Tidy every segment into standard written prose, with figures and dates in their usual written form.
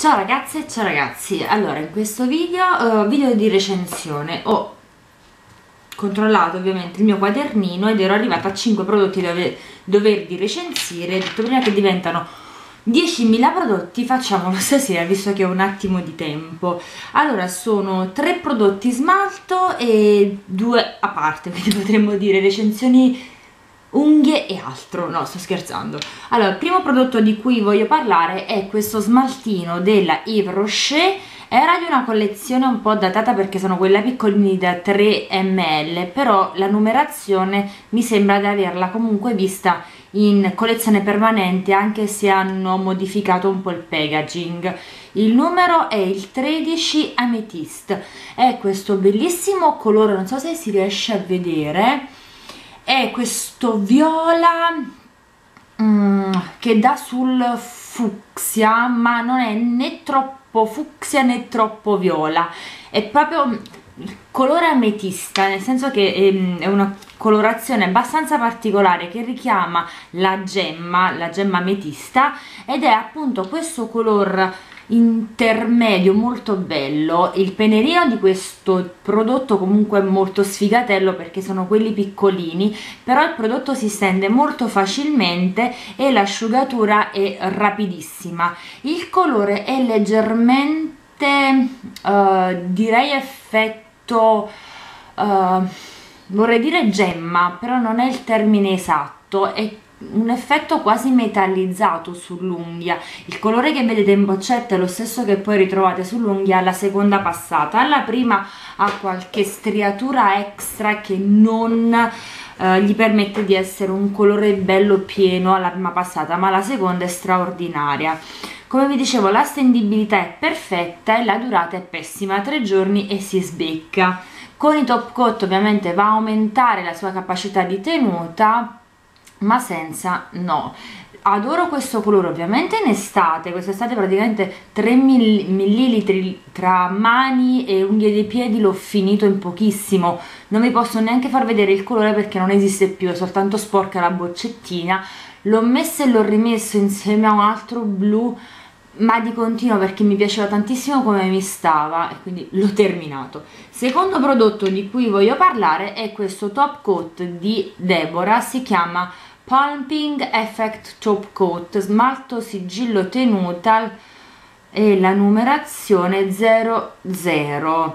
Ciao ragazze e ciao ragazzi, allora in questo video di recensione ho controllato ovviamente il mio quadernino ed ero arrivata a 5 prodotti da dovervi recensire. Ho detto prima che diventano 10.000 prodotti facciamolo stasera visto che ho un attimo di tempo. Allora sono 3 prodotti smalto e 2 a parte, quindi potremmo dire recensioni unghie e altro. No, sto scherzando. Allora, il primo prodotto di cui voglio parlare è questo smaltino della Yves Rocher. Era di una collezione un po' datata perché sono quella piccolini da 3 ml, però la numerazione mi sembra di averla comunque vista in collezione permanente, anche se hanno modificato un po' il packaging. Il numero è il 13 Amethyst, è questo bellissimo colore, non so se si riesce a vedere, è questo viola che dà sul fucsia, ma non è né troppo fucsia né troppo viola, è proprio il colore ametista, nel senso che è una colorazione abbastanza particolare che richiama la gemma ametista, ed è appunto questo color intermedio molto bello. Il pennellino di questo prodotto comunque è molto sfigatello perché sono quelli piccolini, però il prodotto si stende molto facilmente e l'asciugatura è rapidissima. Il colore è leggermente direi effetto vorrei dire gemma, però non è il termine esatto, è un effetto quasi metallizzato sull'unghia. Il colore che vedete in boccetta è lo stesso che poi ritrovate sull'unghia alla seconda passata. Alla prima ha qualche striatura extra che non gli permette di essere un colore bello pieno alla prima passata, ma la seconda è straordinaria. Come vi dicevo, la stendibilità è perfetta e la durata è pessima, 3 giorni e si sbecca. Con i top coat ovviamente va a aumentare la sua capacità di tenuta, ma senza no. Adoro questo colore ovviamente in estate. Quest'estate praticamente 3 millilitri tra mani e unghie dei piedi l'ho finito in pochissimo. Non vi posso neanche far vedere il colore perché non esiste più, è soltanto sporca la boccettina. L'ho messo e l'ho rimesso insieme a un altro blu, ma di continuo perché mi piaceva tantissimo come mi stava e quindi l'ho terminato. Secondo prodotto di cui voglio parlare è questo top coat di Deborah, si chiama Pumping Effect Top Coat, smalto sigillo tenuta e la numerazione 00.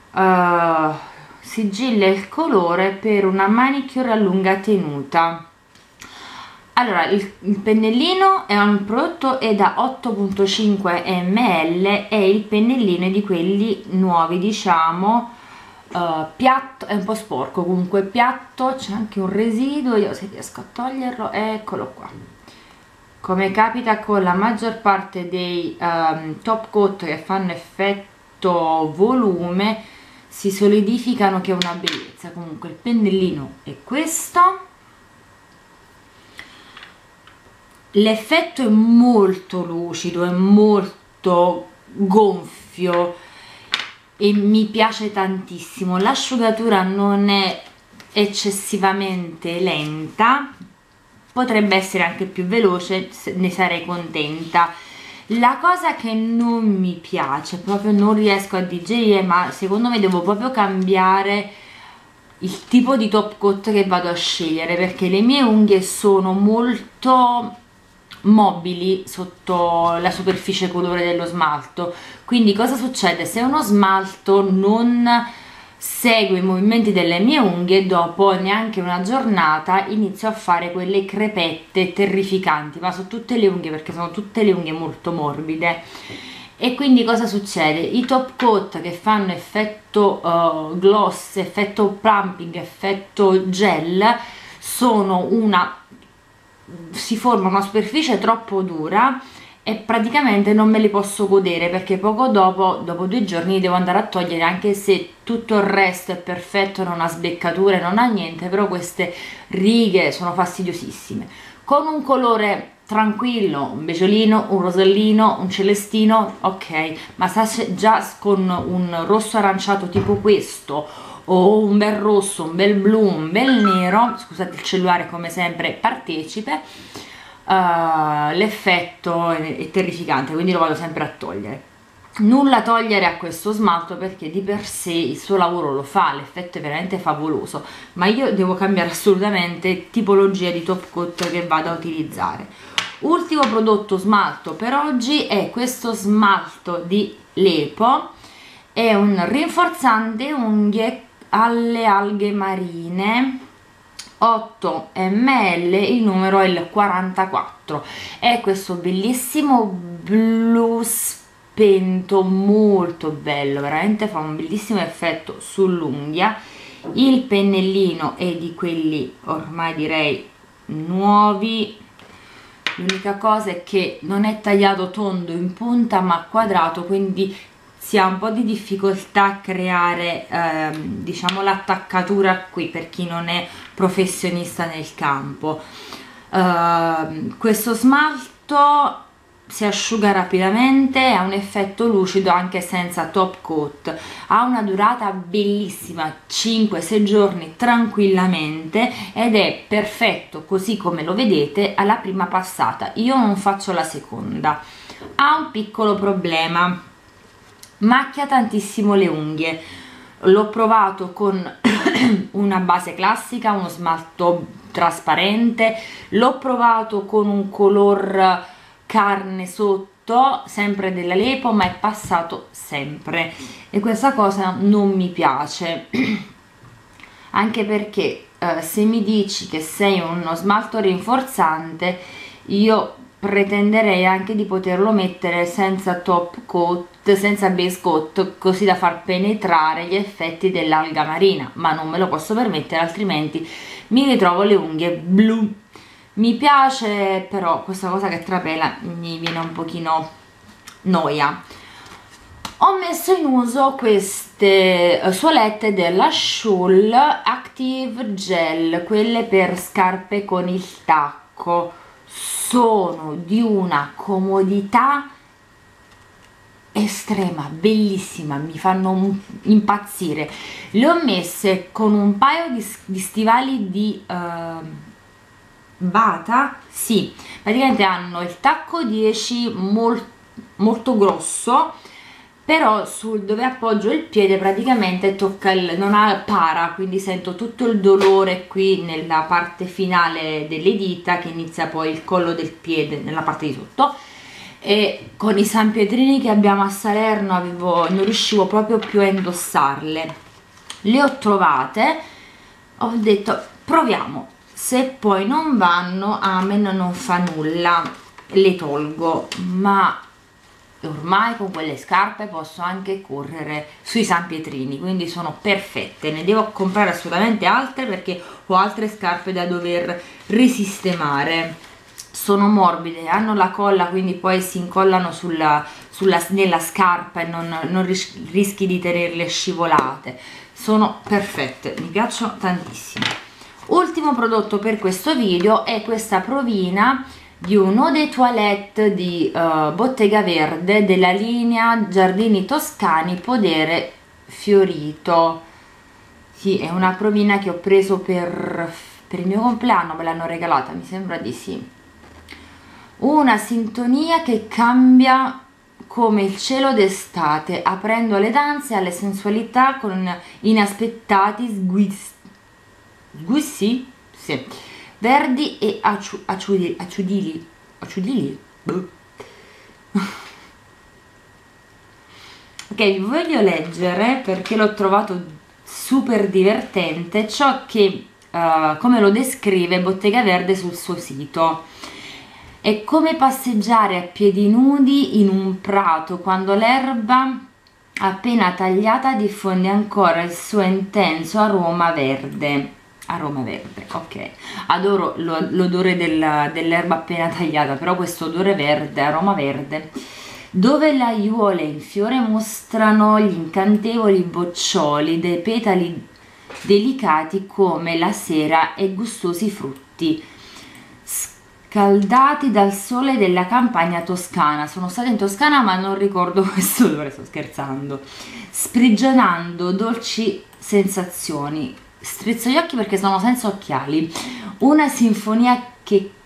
Sigilla il colore per una manicure a lunga tenuta. Allora, il pennellino è un prodotto è da 8.5 ml e il pennellino è di quelli nuovi, diciamo, piatto, è un po' sporco, comunque piatto, c'è anche un residuo, io se riesco a toglierlo, eccolo qua. Come capita con la maggior parte dei top coat che fanno effetto volume, si solidificano, che è una bellezza. Comunque il pennellino è questo. L'effetto è molto lucido, è molto gonfio e mi piace tantissimo. L'asciugatura non è eccessivamente lenta, potrebbe essere anche più veloce, ne sarei contenta. La cosa che non mi piace, proprio non riesco a digerire, ma secondo me devo proprio cambiare il tipo di top coat che vado a scegliere, perché le mie unghie sono molto mobili sotto la superficie colore dello smalto. Quindi cosa succede? Se uno smalto non segue i movimenti delle mie unghie, dopo neanche una giornata inizio a fare quelle crepette terrificanti, ma su tutte le unghie, perché sono tutte le unghie molto morbide. E quindi cosa succede? I top coat che fanno effetto gloss, effetto plumping, effetto gel, sono si forma una superficie troppo dura e praticamente non me li posso godere, perché poco dopo 2 giorni devo andare a togliere, anche se tutto il resto è perfetto, non ha sbeccature, non ha niente, però queste righe sono fastidiosissime. Con un colore tranquillo, un beciolino, un rosellino, un celestino, ok, ma già con un rosso aranciato tipo questo, o un bel rosso, un bel blu, un bel nero, scusate il cellulare come sempre partecipe, l'effetto è terrificante, quindi lo vado sempre a togliere. Nulla togliere a questo smalto perché di per sé il suo lavoro lo fa, l'effetto è veramente favoloso, ma io devo cambiare assolutamente tipologia di top coat che vado a utilizzare. Ultimo prodotto smalto per oggi è questo smalto di Lepo, è un rinforzante unghie alle alghe marine, 8 ml, il numero è il 44, è questo bellissimo blu spento, molto bello, veramente fa un bellissimo effetto sull'unghia. Il pennellino è di quelli ormai direi nuovi, l'unica cosa è che non è tagliato tondo in punta ma quadrato, quindi si ha un po' di difficoltà a creare diciamo l'attaccatura qui per chi non è professionista nel campo. Questo smalto si asciuga rapidamente, ha un effetto lucido anche senza top coat, ha una durata bellissima, 5-6 giorni tranquillamente, ed è perfetto così come lo vedete alla prima passata. Io non faccio la seconda. Ha un piccolo problema: macchia tantissimo le unghie. L'ho provato con una base classica, uno smalto trasparente, l'ho provato con un color carne sotto, sempre della Lepo, ma è passato sempre e questa cosa non mi piace. Anche perché se mi dici che sei uno smalto rinforzante, io pretenderei anche di poterlo mettere senza top coat, senza base coat, così da far penetrare gli effetti dell'alga marina, ma non me lo posso permettere, altrimenti mi ritrovo le unghie blu. Mi piace, però questa cosa che trapela mi viene un pochino noia. Ho messo in uso queste suolette della Schul Active Gel, quelle per scarpe con il tacco. Sono di una comodità estrema, bellissima, mi fanno impazzire. Le ho messe con un paio di stivali di Bata, sì, praticamente hanno il tacco 10 molto grosso, però sul dove appoggio il piede praticamente tocca non ha para, quindi sento tutto il dolore qui nella parte finale delle dita, che inizia poi il collo del piede nella parte di sotto. E con i sanpietrini che abbiamo a Salerno non riuscivo proprio più a indossarle. Le ho trovate, ho detto proviamo, se poi non vanno amen, non fa nulla, le tolgo, ma ormai con quelle scarpe posso anche correre sui sanpietrini, quindi sono perfette. Ne devo comprare assolutamente altre perché ho altre scarpe da dover risistemare. Sono morbide, hanno la colla, quindi poi si incollano nella scarpa e non rischi di tenerle scivolate. Sono perfette, mi piacciono tantissimo. Ultimo prodotto per questo video è questa provina di un eau de toilette di Bottega Verde della linea Giardini Toscani Podere Fiorito. Sì, è una provina che ho preso per il mio compleanno, me l'hanno regalata, mi sembra di sì. Una sintonia che cambia come il cielo d'estate, aprendo alle danze e alle sensualità con inaspettati sguizzi, sì, verdi e acciudili. Ok, vi voglio leggere perché l'ho trovato super divertente ciò che come lo descrive Bottega Verde sul suo sito. È come passeggiare a piedi nudi in un prato quando l'erba appena tagliata diffonde ancora il suo intenso aroma verde. Ok, adoro l'odore dell'erba appena tagliata, però questo odore verde, aroma verde, dove le aiuole in fiore mostrano gli incantevoli boccioli dei petali delicati come la sera e gustosi frutti scaldati dal sole della campagna toscana. Sono stata in Toscana ma non ricordo questo odore, sto scherzando. Sprigionando dolci sensazioni. Strizzo gli occhi perché sono senza occhiali. Una sinfonia che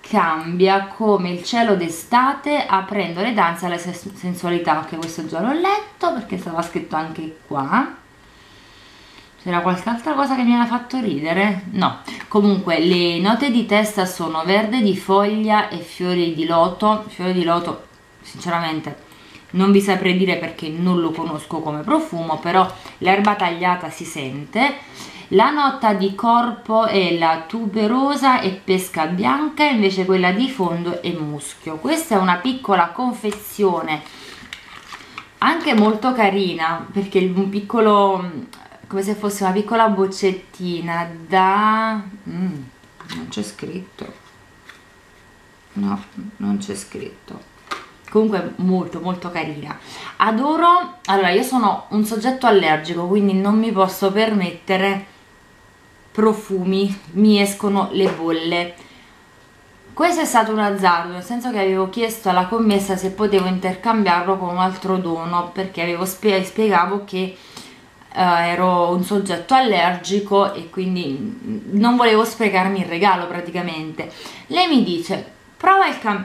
cambia come il cielo d'estate, aprendo le danze alla sensualità. Ok, questo già l'ho letto perché stava scritto anche qua. C'era qualche altra cosa che mi aveva fatto ridere? No. Comunque le note di testa sono verde di foglia e fiori di loto. Fiori di loto sinceramente non vi saprei dire perché non lo conosco come profumo, però l'erba tagliata si sente. La nota di corpo è la tuberosa e pesca bianca, invece quella di fondo è muschio. Questa è una piccola confezione anche molto carina, perché un piccolo, come se fosse una piccola boccettina da non c'è scritto, no, non c'è scritto. Comunque molto molto carina, adoro. Allora, io sono un soggetto allergico, quindi non mi posso permettere profumi, mi escono le bolle. Questo è stato un azzardo, nel senso che avevo chiesto alla commessa se potevo intercambiarlo con un altro dono, perché avevo spiegavo che ero un soggetto allergico e quindi non volevo sprecarmi il regalo praticamente. Lei mi dice prova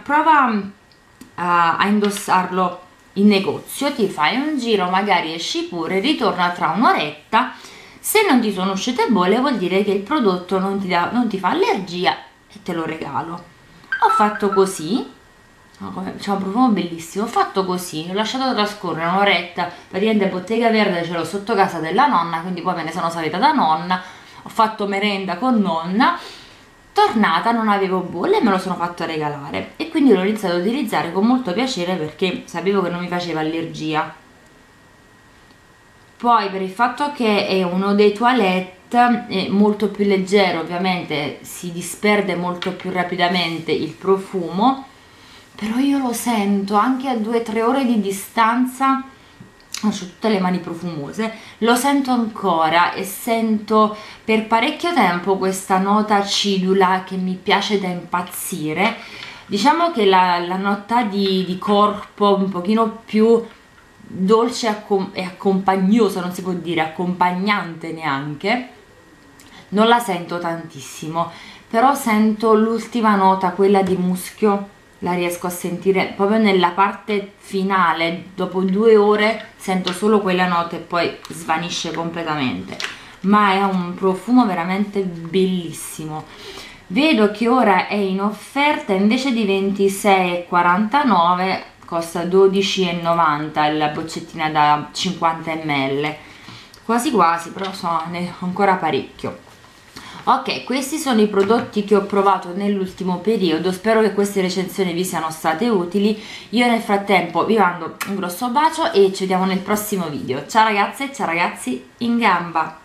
a indossarlo in negozio, ti fai un giro, magari esci pure, ritorna tra un'oretta, se non ti sono uscite bolle vuol dire che il prodotto non ti fa allergia e te lo regalo. Ho fatto così, c'è un profumo bellissimo, ho fatto così, ho lasciato trascorrere un'oretta, praticamente bottega verde ce l'ho sotto casa della nonna, quindi poi me ne sono salita da nonna, ho fatto merenda con nonna. Tornata non avevo bolle e me lo sono fatto regalare e quindi l'ho iniziato ad utilizzare con molto piacere perché sapevo che non mi faceva allergia. Poi per il fatto che è uno dei toilette è molto più leggero, ovviamente si disperde molto più rapidamente il profumo, però io lo sento anche a 2-3 ore di distanza. Ho tutte le mani profumose, lo sento ancora e sento per parecchio tempo questa nota acidula che mi piace da impazzire. Diciamo che la nota di corpo un pochino più dolce e accompagnosa, non si può dire accompagnante neanche, non la sento tantissimo, però sento l'ultima nota, quella di muschio, la riesco a sentire proprio nella parte finale. Dopo 2 ore sento solo quella nota e poi svanisce completamente, ma è un profumo veramente bellissimo. Vedo che ora è in offerta, invece di 26,49 costa 12,90 la boccettina da 50 ml, quasi quasi, però sono ancora parecchio. Ok, questi sono i prodotti che ho provato nell'ultimo periodo, spero che queste recensioni vi siano state utili. Io nel frattempo vi mando un grosso bacio e ci vediamo nel prossimo video. Ciao ragazze e ciao ragazzi, in gamba!